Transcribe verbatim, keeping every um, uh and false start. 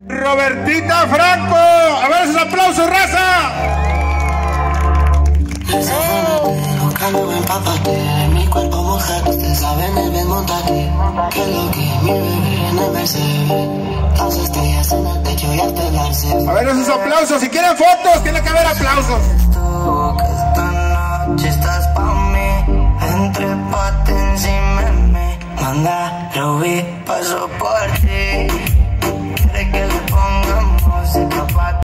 Robertita Franco, a ver esos aplausos, raza. Mi cuerpo mujer, ustedes saben el bien montate. Que lo que mi bebé en el Mercedes. Las estrellas en el techo y hasta el arce. A ver esos aplausos, si quieren fotos, tiene que haber aplausos. Tú que esta noche estás pa' mí. Entre paten y meme. Manda, Ruby, paso por ti.